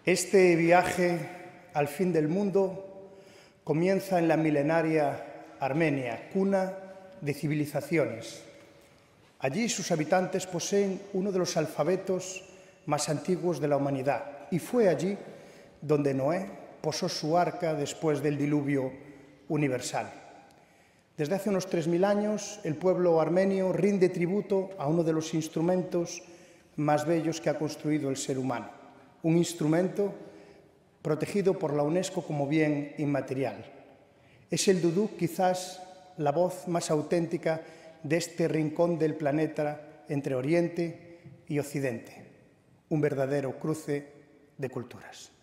Este viaje al fin del mundo comienza en la milenaria Armenia, cuna de civilizaciones. Allí sus habitantes poseen uno de los alfabetos más antiguos de la humanidad y fue allí donde Noé posó su arca después del diluvio universal. Desde hace unos 3000 años, el pueblo armenio rinde tributo a uno de los instrumentos más bellos que ha construido el ser humano, un instrumento protegido por la UNESCO como bien inmaterial. Es el duduk, quizás la voz más auténtica de este rincón del planeta entre Oriente y Occidente, un verdadero cruce de culturas.